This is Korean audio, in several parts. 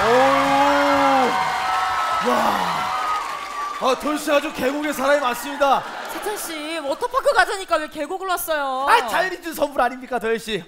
와, 도현씨 아주 계곡에 사람이 많습니다. 세찬씨 워터파크 가자니까 왜 계곡을 왔어요? 아, 자연이 준 선물 아닙니까, 도현씨?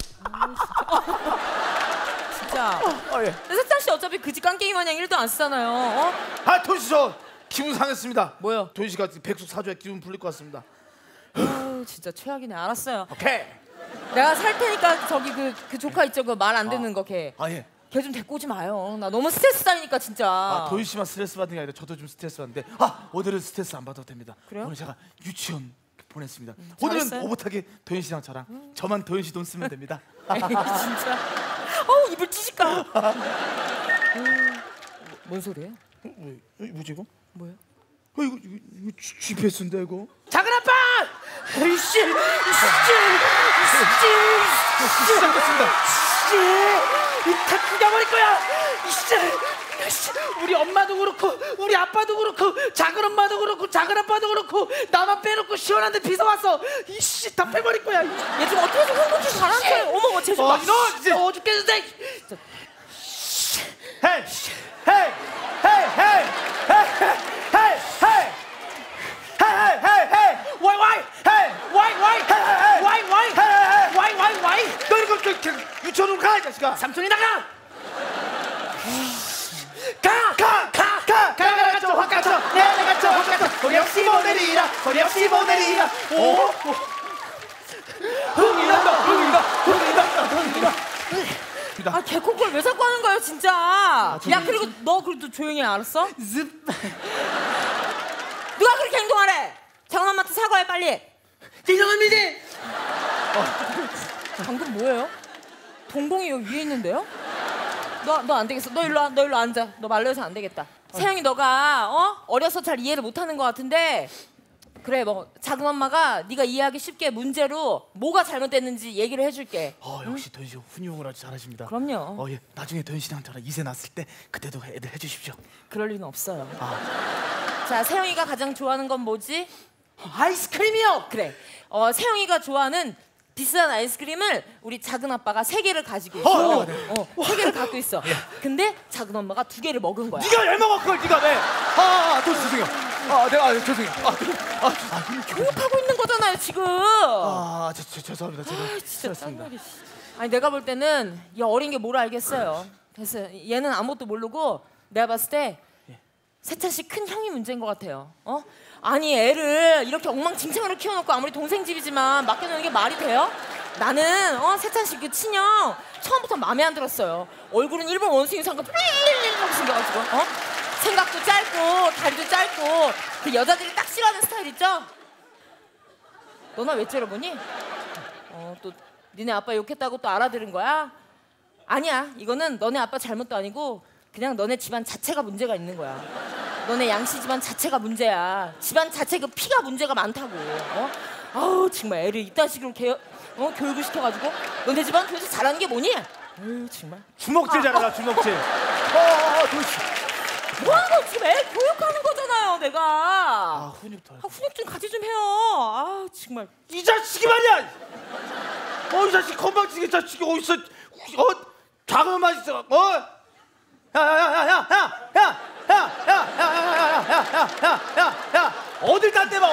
진짜. 예. 세찬씨 어차피 그지 깡깽이 마냥 1도 안 쓰잖아요. 어? 아, 도현씨 저 기분 상했습니다. 뭐요? 도현씨가 백숙 사줘야 기분 풀릴 것 같습니다. 아유, 진짜 최악이네. 알았어요. 오케이. 내가 살 테니까 저기 그 조카 있죠? 그 말 안 듣는 거 걔. 아, 예. 걔 좀 데리고 오지 마요. 나 너무 스트레스 쌓이니까 진짜. 아, 도현씨만 스트레스 받는 게 아니라 저도 좀 스트레스 받는데 오늘은 스트레스 안 받아도 됩니다. 그래요? 오늘 제가 유치원 보냈습니다. 오늘은 잘했어요? 오붓하게 도현씨랑 저랑 저만 도현씨 돈 쓰면 됩니다. 진짜. 어우, 입을 찢을까. 뭔 소리예요? 뭐지 이거? 뭐예요? 이거 GPS인데 이거? 작은 아빠! 이씨! 시작됐습니다. 다 죽여버릴 거야! 이씨! 우리 엄마도 그렇고 우리 아빠도 그렇고 작은 엄마도 그렇고 작은 아빠도 그렇고 나만 빼놓고 시원한 데 비서 왔어. 이씨 다 빼버릴 거야. 얘 좀 어떻게 좀 흥분좀 잘하세요. 어머, 쟤 좀. 너 진짜 죽겠는데. 헤이! 헤이! 헤이! 헤이! 헤이! 헤이! 와이 너 이거 유치원으로 가, 이 자식아. 삼촌이 나가. 확 가쳐. 내가 쳐, 확 가쳐. 소리 없이 모델이라, 소리 없이 모델이라. 오. 흥이 난다. 아, 개콘콜 왜 자꾸 하는 거예요, 진짜? 야, 그리고 너 그래도 조용히 해, 알았어? 누가 그렇게 행동하래? 작은 엄마한테 사과해, 빨리. 죄송합니다. 방금 뭐예요? 동공이 여기 위에 있는데요? 너 안 되겠어. 너 일로 앉아. 너 말려서 안 되겠다. 세영이 너가 어려서 잘 이해를 못하는 것 같은데 그래, 뭐 작은 엄마가 네가 이해하기 쉽게 문제로 뭐가 잘못됐는지 얘기를 해줄게. 역시 도현씨 훈육을 아주 잘하십니다. 그럼요. 예. 나중에 도현씨랑 저랑 2세 낳았을 때 그때도 애들 해주십시오. 그럴 리는 없어요. 자, 세영이가 가장 좋아하는 건 뭐지? 아이스크림이요. 그래. 세영이가 좋아하는 비싼 아이스크림을 우리 작은 아빠가 3개를 가지고 있어. 3개를 갖고 있어. 근데 작은 엄마가 2개를 먹은 거야. 네가 왜 먹어 그걸? 네가 왜? 도현씨 죄송해요. 내가 죄송해요. 교육하고 있는 거잖아요, 지금. 죄송합니다. 제가 진짜 失礼했습니다. 짱나게. 아니, 내가 볼 때는 이 어린 게 뭘 알겠어요. 그래서 얘는 아무것도 모르고 내가 봤을 때 세찬 씨 큰 형이 문제인 것 같아요. 아니, 애를 이렇게 엉망진창으로 키워놓고 아무리 동생 집이지만 맡겨놓는 게 말이 돼요? 나는 세찬 씨 그 친형 처음부터 마음에 안 들었어요. 얼굴은 일본 원숭이 상과 이렇게 생겨가지고 생각도 짧고 다리도 짧고 그 여자들이 딱 싫어하는 스타일 있죠? 너나 왜 째려보니? 또 니네 아빠 욕했다고 또 알아들은 거야? 아니야, 이거는 너네 아빠 잘못도 아니고 그냥 너네 집안 자체가 문제가 있는 거야. 너네 양씨 집안 자체가 문제야. 집안 자체 그 피가 문제가 많다고. 아우, 정말 애를 이딴 식으로 교육을 시켜가지고 너네 집안 도대체 잘하는 게 뭐니? 아유, 정말. 주먹질 잘하라, 주먹질. 도현씨. 뭐하는 거? 지금 애 교육하는 거잖아요, 내가. 훈육 더. 훈육 좀 같이 좀 해요. 정말. 이 자식이 말이야. 이 자식 건방지게 자식이 어디서 작은 엄마 있어. 야. 어딜 딴 데 봐.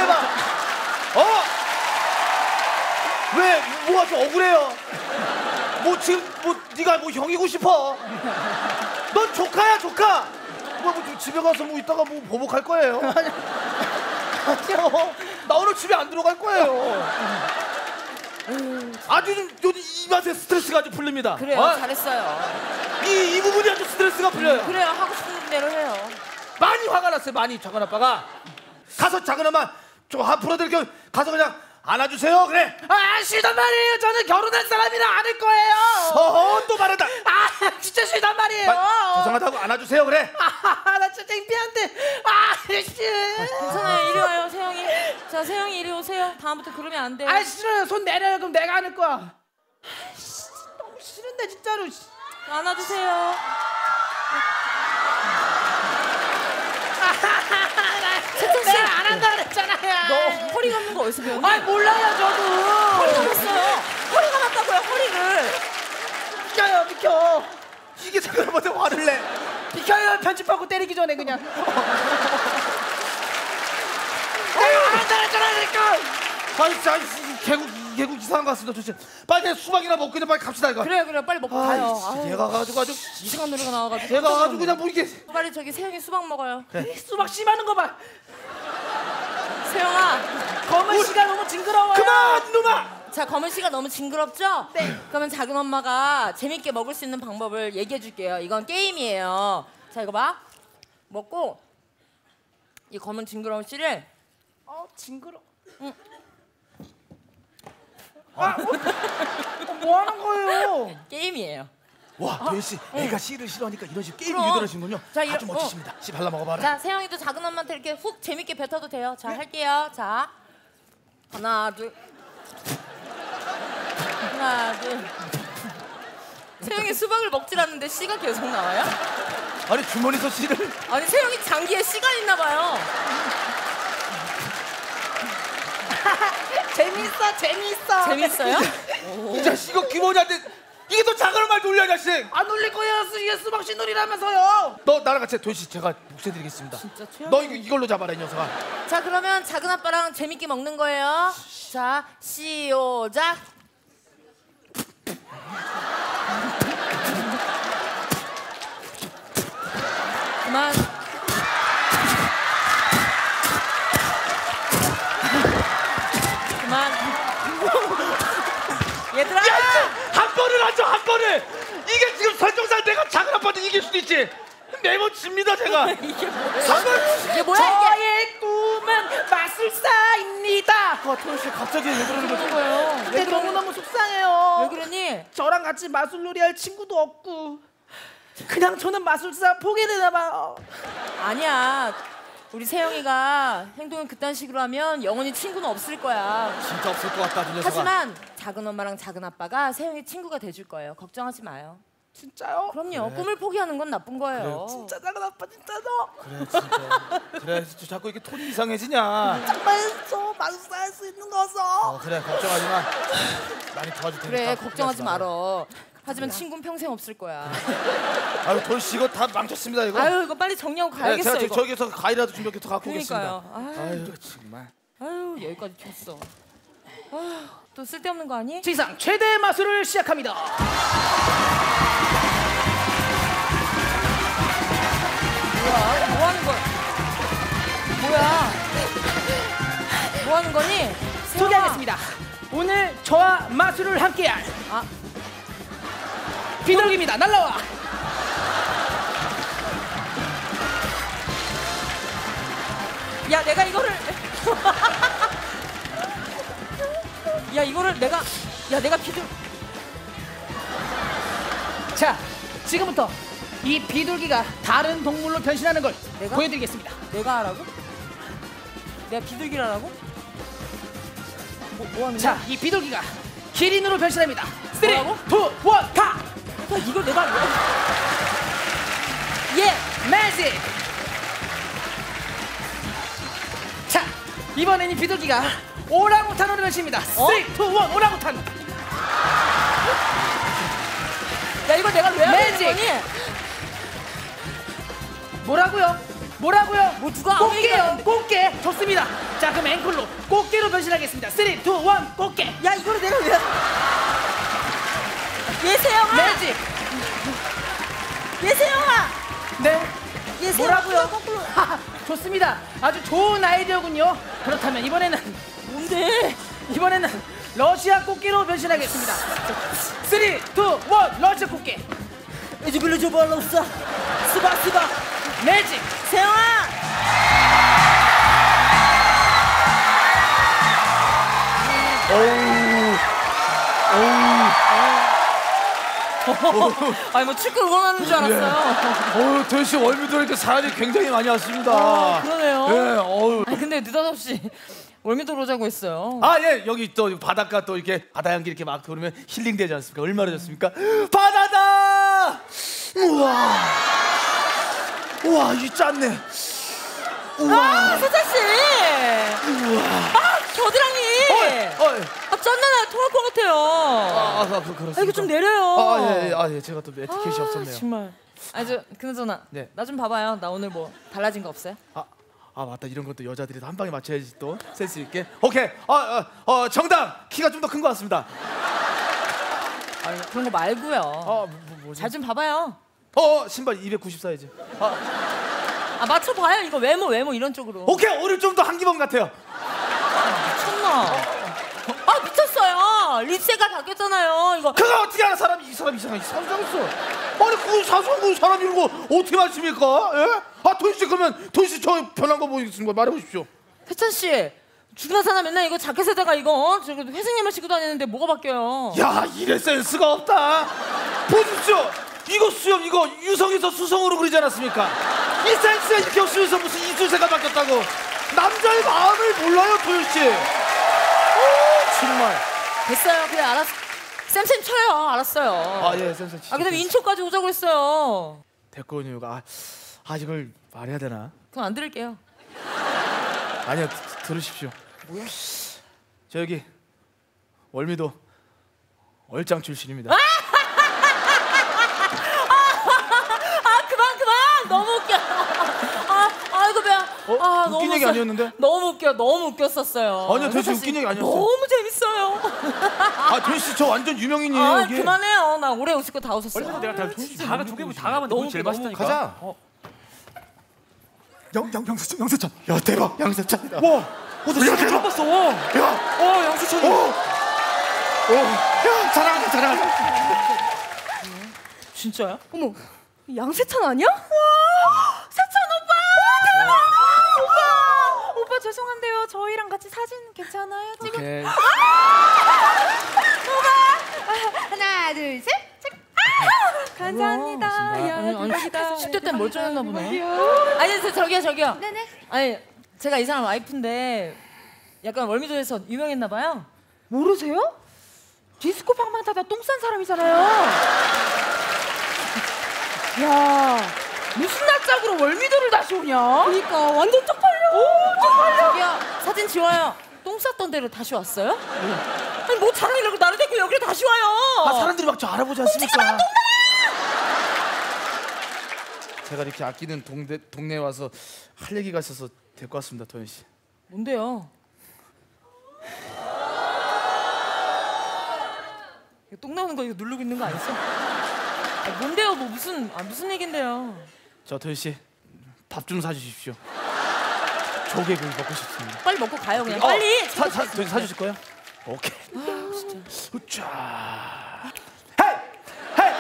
왜 뭐가 좀 억울해요? 뭐 지금 네가 뭐 형이고 싶어? 넌 조카야, 조카. 좀 집에 가서 뭐 이따가 뭐 보복할 거예요. 아니요. 나 오늘 집에 안 들어갈 거예요. 아주 좀 이 맛에 스트레스가 아주 풀립니다. 그래요, 잘했어요. 이 부분이 아주 스트레스가 풀려요. 그래요, 하고 싶은 대로 해요. 많이 화가 났어요, 많이. 작은 아빠가 가서 작은 엄마 좀 앞으로들 가서 그냥 안아주세요. 그래. 싫단 말이에요. 저는 결혼할 사람이라 안을 거예요. 또 말한다. 진짜 싫단 말이에요. 죄송하다고 안아주세요. 그래. 나 진짜 창피한데. 괜찮아요, 이리 와요, 세영이. 자, 세영이 이리 오세요. 다음부터 그러면 안 돼요. 싫어요. 손 내려요. 그럼 내가 안을 거야. 너무 싫은데 진짜로. 안아주세요. 세찬 씨, 안 한다 그랬잖아요. 너 허리 감는 거 어디서 배웠니? 몰라요, 저도. 허리 감았어요. 허리 감았다고요, 허리를. 비켜. 이게 작은 아빠한테 화를 내? 비켜요. 편집하고 때리기 전에 그냥. 안 잘했잖아. 아니 진짜 개국 이상한 것 같습니다. 도대체 빨리 그냥 수박이나 먹고 그냥 빨리 갑시다 이거. 그래 빨리 먹고 가요. 아유, 얘가 가지고 아주 이상한 노래가 나와가지고. 얘가 가지고 그냥 뭐 이게. 빨리 저기 세영이 수박 먹어요. 수박 씨많은 거 봐. 세영아. 검은 씨가 너무 징그러워요. 그만 누나. 자, 검은 씨가 너무 징그럽죠? 네. 그러면 작은 엄마가 재밌게 먹을 수 있는 방법을 얘기해 줄게요. 이건 게임이에요. 자, 이거 봐. 먹고 이 검은 징그러운 씨를 징그러. 응. 뭐 하는 거예요? 게임이에요. 와 도현 씨 애가 씨를 싫어하니까 이런 식 게임 그럼. 유도하시는군요. 자, 아주 멋지십니다. 씨 발라 먹어봐라. 자, 세영이도 작은 엄마한테 이렇게 훅 재밌게 뱉어도 돼요. 자, 할게요. 자, 하나, 둘. 하나, 둘. 세영이 수박을 먹질 않는데 씨가 계속 나와요? 아니 주머니에서 씨를. 아니, 세영이 장기에 씨가 있나 봐요. 재밌어. 재밌어요? 이 자식 이거 기본이한테 이게 또 작은 말 놀려 자식. 안 울릴 거예요. 이게 수박 씨 놀이라면서요. 너 나랑 같이 도현 씨 제가 복수해드리겠습니다. 진짜 최악. 너 이걸로 잡아라 이 녀석아. 자, 그러면 작은 아빠랑 재밌게 먹는 거예요. 자, 시작. 그만. 그만. 얘들아. 한 번을 하죠 한 번을. 이게 지금 설정상 내가 작은 아빠한테 이길 수도 있지. 매번 집니다 제가. 이게 뭐야? 한 번. 이게 뭐야 이게? 저의 꿈은 마술사입니다. 도현 씨 갑자기 왜 그러는 거지? 거예요? 근데 너무너무 속상해요. 왜 그러니? 저랑 같이 마술놀이 할 친구도 없고 그냥 저는 마술사 포기되나 봐요. 아니야. 우리 세영이가 행동을 그딴 식으로 하면 영원히 친구는 없을 거야. 진짜 없을 것 같다 이 녀석아. 하지만 작은 엄마랑 작은 아빠가 세영이 친구가 돼줄 거예요. 걱정하지 마요. 진짜요? 그럼요. 꿈을 포기하는 건 나쁜 거예요. 진짜 작은 아빠 진짜 너 그래 진짜. 그래 진짜 자꾸 이렇게 톤이 이상해지냐. 정말 저 마술사 할 수 있는 거죠. 그래 걱정하지 마. 많이 도와줄 테니까. 그래, 걱정하지 말어. 하지만 친구는 평생 없을 거야. 아유 도현 씨 이거 다 망쳤습니다 이거. 아유, 이거 빨리 정리하고 네, 가야겠어. 제가 이거. 저기서 과일이라도 준비해서 갖고 그러니까요. 오겠습니다. 아유, 아유 정말. 아유, 여기까지 켰어. 아유, 또 쓸데없는 거 아니? 지상 최대 마술을 시작합니다. 뭐야? 뭐 하는 거야? 뭐야? 뭐 하는 거니? 세영아. 소개하겠습니다. 오늘 저와 마술을 함께할 아, 비둘기입니다. 날라와. 야, 내가 이거를 야, 이거를 내가 비둘. 자, 지금부터 이 비둘기가 다른 동물로 변신하는 걸 내가? 보여드리겠습니다. 내가 하라고? 내가 비둘기라고? 뭐 하는 자, 거야? 이 비둘기가 기린으로 변신합니다. 3, 2, 1, 뭐라고? 가! 야, 이걸 내가 예, 매직! 자, 이번엔 이 비둘기가 오랑우탄으로 변신입니다. 3, 2, 1, 오랑우탄! 야, 이걸 내가 왜 하는 매직! 거니? 뭐라고요? 뭐 누가 아무 얘기가 꽃게요, 안 돼. 꽃게! 좋습니다. 자, 그럼 앵콜로 꽃게로 변신하겠습니다. 3, 2, 1, 꽃게! 야, 이거를 내가 왜? 예세영아! 매직! 예세영아! 네? 예세영아! 뭐라고요? 거꾸로. 좋습니다. 아주 좋은 아이디어군요. 그렇다면 이번에는 뭔데? 러시아 꽃게로 변신하겠습니다. 3, 2, 1, 러시아 꽃게. 이제 빌려줘 봐, 러시아. 스바. 매직. 세영아! 아니, 뭐 축구 응원하는 줄 알았어요. 도현 씨 월미 들어니까 사람이 굉장히 많이 왔습니다. 그러네요. 예, 어우. 아니, 근데 느닷없이 월미도로 오자고 했어요. 아, 예, 여기 또 바닷가 또 이렇게 바다 향기 이렇게 막 돌으면 힐링 되지 않습니까? 얼마나 좋습니까? 바다다! 우와, 이 짠네. 우와. 세찬 씨! 우와. 아, 겨드랑이! 어이. 아, 짠나나 통할 것 같아요. 그렇습니다. 이거 좀 내려요. 예, 제가 또 에티켓이 없었네요. 정말. 저 그나저나 네. 나 좀 봐봐요. 나 오늘 뭐 달라진 거 없어요? 맞다. 이런 것도 여자들이 한 방에 맞춰야지 또 센스 있게. 오케이. 정답. 키가 좀 더 큰 것 같습니다. 아니, 그런 거 말고요. 뭐지? 잘 좀 봐봐요. 신발 290 사이즈. 맞춰봐요. 이거 외모 이런 쪽으로. 오케이. 오늘 좀 더 한기범 같아요. 미쳤나? 미쳤어요. 립세가 바뀌었잖아요. 이거. 그거 어떻게 알아? 이 사람 이상하게 사상했어. 아니 그 사소한 사람 이런 거 어떻게 맞습니까? 예? 도희 씨 그러면 도희 씨 저 변한 거 보이겠습니까? 말해보십시오. 세찬 씨. 죽나 사나 맨날 이거 자켓에다가 이거 저기 회색 양말 신고 다니는데 뭐가 바뀌어요? 야 이래 센스가 없다. 보십시오. 이거 수염 이거 유성에서 수성으로 그리지 않았습니까? 이 센스가 이렇게 없으면서 무슨 이수세가 바뀌었다고. 남자의 마음을 몰라요 도희 씨. 정말. 됐어요. 그래 알았어. 쌤 쳐요. 알았어요. 예 센스. 그다음에 인초까지 오자고 했어요. 됐군요. 이걸 말해야 되나? 그럼 안 들을게요. 아니요 들으십시오. 뭐야? 저 여기 월미도 얼짱 출신입니다. 그만 너무 웃겨. 아이고 배야. 웃긴 얘기 아니었는데? 너무 웃겼었어요. 아니요, 도대체 웃긴 얘기 아니었어요. 너무 재밌어요. 도희 씨 저 완전 유명인이에요. 여기. 그만해요. 나 오래 웃을 거 다 웃었어요. 원래는 내가 다 조개구이 다 가면 너무 제일 맛있다니까. 가자. 양세찬. 야 대박 양세찬이다. 와, 나 진짜 처음 봤어. 야, 양수찬이. 야 잘하자. 진짜야? 어머, 양세찬 아니야? 와, 세찬 오빠! 오빠 죄송한데요. 저희랑 같이 사진 괜찮아요? 찍어. 오케이. 하나, 둘, 셋. 감사합니다. 야, 대박이다. 10대 때 멀쩡했나 보네. 귀여워. 아니 저기요. 네네. 아니 제가 이 사람 와이프인데 약간 월미도에서 유명했나 봐요. 모르세요? 디스코 방망타다 똥 싼 사람이잖아요. 야, 무슨 낯짝으로 월미도를 다시 오냐? 그러니까 완전 쪽팔려. 저기요 사진 지워요. 똥 쌌던 데로 다시 왔어요? 아니 뭐 자랑이라고 나를 데리고 여기로 다시 와요. 사람들이 막 저 알아보지 않습니까? 제가 이렇게 아끼는 동네에 와서 할 얘기가 있어서 될 것 같습니다, 도현 씨. 뭔데요? 이거 똥 나오는 거 이거 누르고 있는 거 아니죠? 뭔데요? 뭐 무슨 얘긴데요? 저 도현 씨 밥 좀 사주십시오. 조개구이 먹고 싶습니다. 빨리 먹고 가요 그냥. 빨리. 도현 씨 사주실 거예요? 오케이. 진짜. 자. 헤이!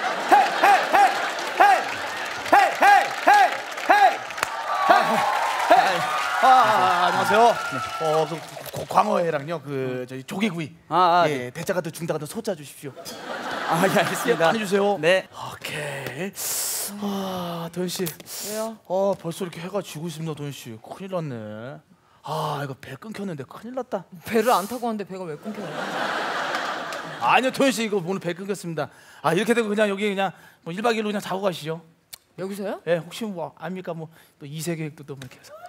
안녕하세요. 광어회랑요 저희 조개구이. 예, 대자가 더 중다가 더 소자 주십시오. 예, 알겠습니다. 많이 주세요. 네. 오케이. 도현 씨. 왜요? 벌써 이렇게 해가 지고 있습니다, 도현 씨. 큰일 났네. 이거 배 끊겼는데 큰일 났다. 배를 안 타고 왔는데 배가 왜 끊겨요? 아니요, 도현 씨 이거 오늘 배 끊겼습니다. 이렇게 되고 그냥 여기 그냥 뭐 1박 2일로 그냥 자고 가시죠. 여기서요? 예, 혹시 뭐 압니까? 뭐 또 2세 계획도 또 뭐 이렇게 해서.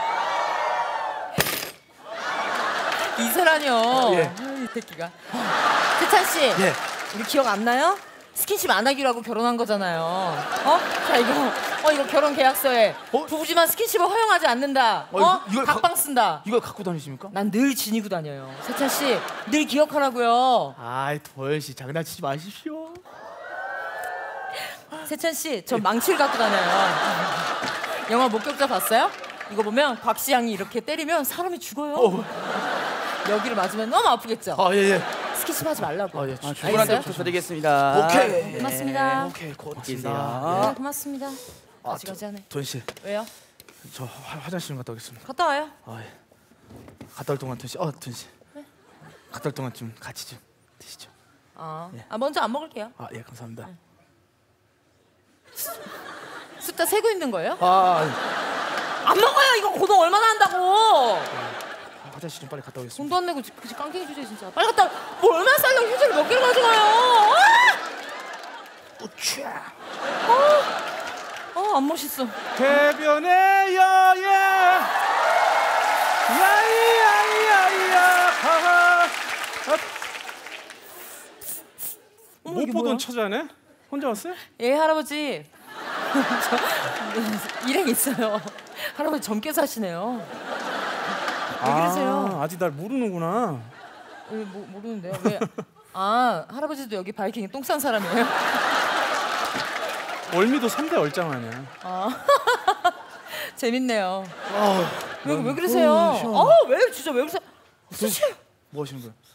이세라뇨. 예. 이 새끼가. 세찬 씨. 예. 우리 기억 안 나요? 스킨십 안 하기로 하고 결혼한 거잖아요. 자 이거 결혼 계약서에 부부지만 스킨십을 허용하지 않는다. 이걸 각방 쓴다. 이걸 갖고 다니십니까? 난 늘 지니고 다녀요. 세찬 씨, 늘 기억하라고요. 도현 씨 장난치지 마십시오. 세찬 씨, 저 망치를 갖고 다녀요. 영화 목격자 봤어요? 이거 보면 곽시양이 이렇게 때리면 사람이 죽어요. 여기를 맞으면 너무 아프겠죠? 예. 스킨십 하지 말라고. 예. 주문한테 부탁드리겠습니다. 오케이. 고맙습니다. 오케이, 계세요. 네, 고맙습니다. 가지가지하네. 도현 씨, 왜요? 저 화장실 좀 갔다 오겠습니다. 갔다 와요. 예. 갔다 올 동안 도현 씨, 도현 씨. 네? 갔다 올 동안 좀 같이 좀 드시죠. 먼저 안 먹을게요. 예, 감사합니다. 숫자 세고 있는 거예요? 아, 안 먹어요. 이거 고동 얼마나 한다고. 화장실 좀 빨리 갔다 오겠습니다. 돈도 안 내고 그치 깡통이 주제 진짜. 빨리 갔다. 뭘 얼마나 살려고 휴지를 몇 개를 가져가요. 안 멋있어. 대변의 여행 야이야이야이야 어머, 못 이게 보던 뭐야? 처자네? 혼자 왔어요? 예, 할아버지. 저 일행 있어요. 할아버지 젊게 사시네요. 왜 그러세요? 아직 날 모르는구나. 왜 모르는데요? 왜? 아, 할아버지도 여기 바이킹에 똥 싼 사람이에요? 월미도 3대 얼짱 아니야. 재밌네요. 아, 왜 그러세요? 왜 진짜 왜 그러세요? 수치. 뭐 하시는 거야?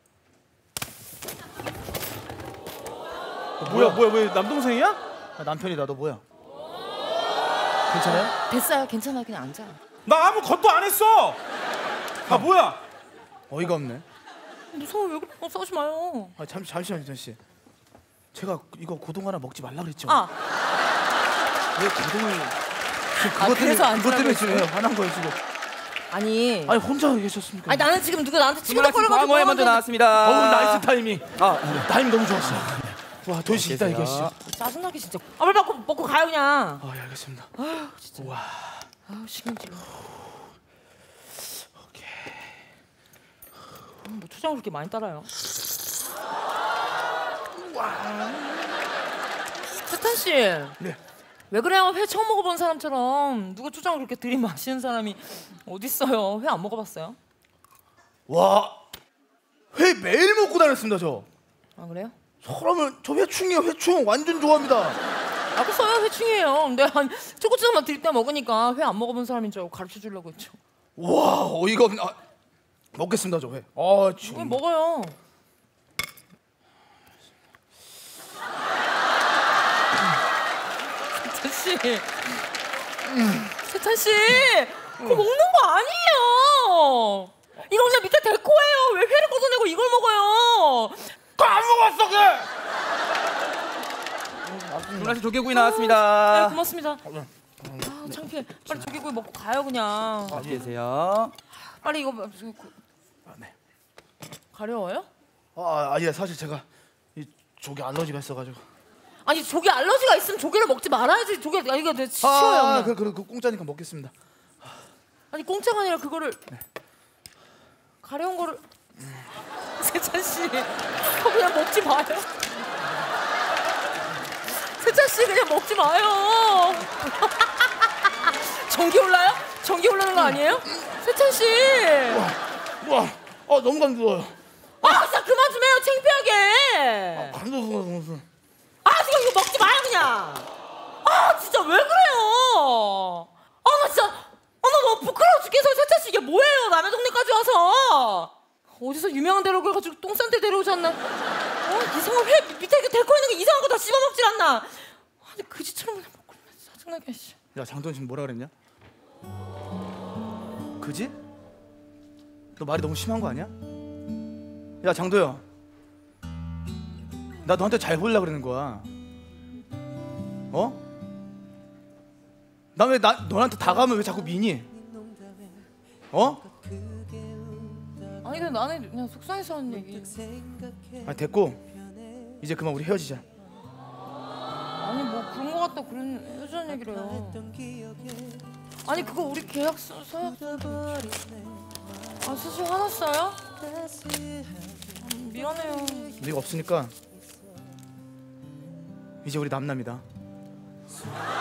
뭐야 왜 남동생이야? 아, 남편이다. 너 뭐야? 괜찮아요? 됐어요. 괜찮아. 그냥 앉아. 나 아무것도 안 했어. 아 뭐야? 어이가 없네. 무서워. 왜 그래? 싸우지 마요. 아, 잠시만요, 유선 씨. 제가 이거 고동 하나 먹지 말라 그랬죠? 아, 왜 고동을 지금 아, 그래서 안 그것 때문에 주라고 지금 화난 거예요 지금. 아니 혼자 계셨습니까? 아니 나는 지금 누가 나한테 주문하신 치고받고라고 광어회 먼저 나왔습니다. 나이스 타이밍. 타이밍 너무 좋았어. 와, 도희 씨 이따 얘기하시죠. 짜증나게 진짜. 빨리 먹고 가요 그냥. 예, 알겠습니다. 진짜. 신경질. 오케이. 뭐 초장을 그렇게 많이 따라요? 세탄 씨. 네. 왜 그래요? 회 처음 먹어본 사람처럼 누가 초장을 그렇게 들이마시는 사람이 어딨어요? 회 안 먹어봤어요? 와, 회 매일 먹고 다녔습니다 저. 아 그래요? 사람은 저 회충이에요. 회충 완전 좋아합니다. 알겠어요. 회충이에요. 근데 한 초고추장만 드릴 때 먹으니까 회 안 먹어본 사람인 줄 알고 가르쳐 주려고 했죠. 와, 어이가 없네. 먹겠습니다 저 회. 왜 좀. 먹어요? 세찬 씨, 세찬 씨, 그거 먹는 거 아니에요. 이거 그냥 밑에 데코예요. 왜 회를 걷어내고 이걸 먹어요? 안 먹었어 걔. 주문하신 조개구이 네, 나왔습니다. 고맙습니다. 아, 창피해. 빨리 조개구이 먹고 가요 그냥. 맛있게 드세요. 빨리 이거 네. 가려워요? 아니야 사실 제가 이 조개 알러지가 있어가지고. 아니 조개 알러지가 있으면 조개를 먹지 말아야지. 조개 이거 내 치워요. 그냥. 그 공짜니까 먹겠습니다. 아니 공짜가 아니라 그거를 가려운 거를 세찬 씨 그냥 먹지 마요. 세찬 씨 그냥 먹지 마요. 전기 올라요? 전기 올라는 거 아니에요? 세찬 씨. 와, 너무 감동어요. 진짜 그만 좀 해요. 창피하게. 감동. 지금 이거 먹지 마요 그냥. 진짜 왜 그래요? 나 진짜 나 너무 부끄러워 죽겠어. 세찬 씨 이게 뭐예요? 남의 동네까지 와서 어디서 유명한 데로 가가지고 똥 싼 데 데려오지 않나? 이상한 회 밑에 이렇게 데코 있는 거 이상한 거 다 씹어먹질 않나? 아니 그지처럼 그냥 먹고 짜증나게. 야, 장도연 지금 뭐라 그랬냐? 그지? 너 말이 너무 심한 거 아니야? 야, 장도연. 나 너한테 잘 보이려고 그러는 거야. 나 왜 너한테 다가오면 왜 자꾸 미니? 아니 근데 나는 그냥 속상해서 하는 얘기. 됐고 이제 그만 우리 헤어지자. 아니 뭐 그런 거 같다 그런 헤어지는 얘기를 해요. 아니 그거 우리 계약서 서약. 사실 화났어요? 미안해요. 네가 없으니까 이제 우리 남남이다.